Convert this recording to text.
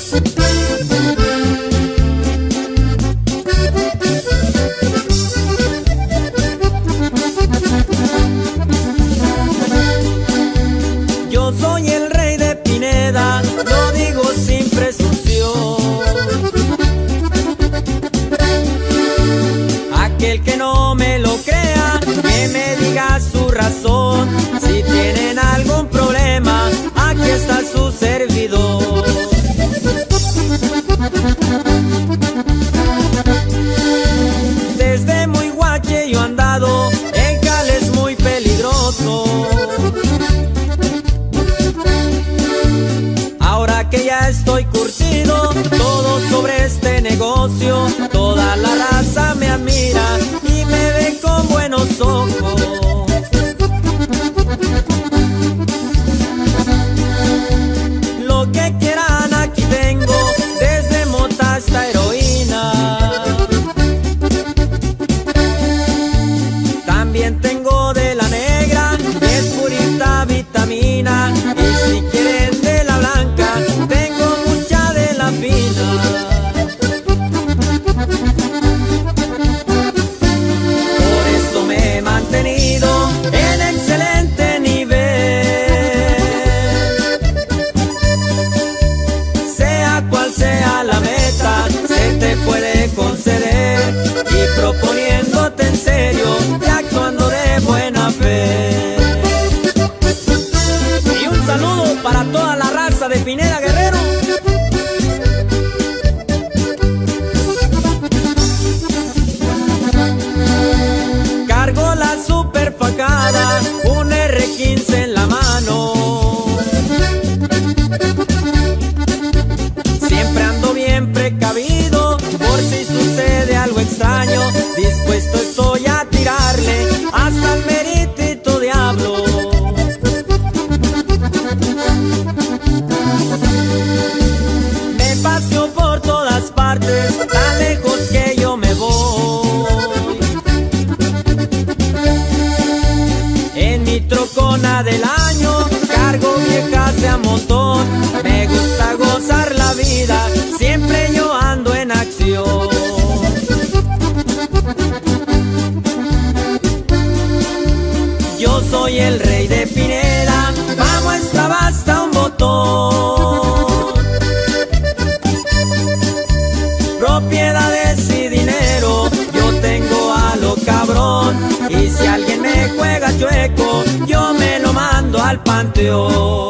Yo soy el rey de Pineda, lo digo sin presunción. Aquel que no me lo crea, que me diga su razón. Si tienen algún problema, aquí está su servidor. Desde muy guache yo he andado, en cales muy peligroso. Ahora que ya estoy curtido, todo sobre este negocio, toda la raza me admira y me ve con buenos ojos. Lo que quieran aquí tengo, desde mota hasta heroína. También tengo de la negra, que es purita vitamina. Y si quieren de la blanca, tengo mucha de la fina. Por eso me he mantenido en excelente nivel. Sea cual sea la meta, se te puede conceder. Y proponiéndote en serio, y actuando de buena fe. Y un saludo para toda la raza de Pineda Guerrero. Cargo la super facada, un R15 en la mano. Siempre ando bien precavido, por si sucede algo extraño. Dispuesto estoy a tirarle hasta el meritito diablo. Me paseo por todas partes, tan lejos que yo me voy. En mi trocona del año, cargo viejas de a montón. Me gusta gozar la vida, siempre yo ando en acción. Yo soy el rey de Pineda, pa' muestra basta un botón. Propiedades y dinero, yo tengo a lo cabrón. Y si alguien me juega chueco, yo me lo mando al panteón.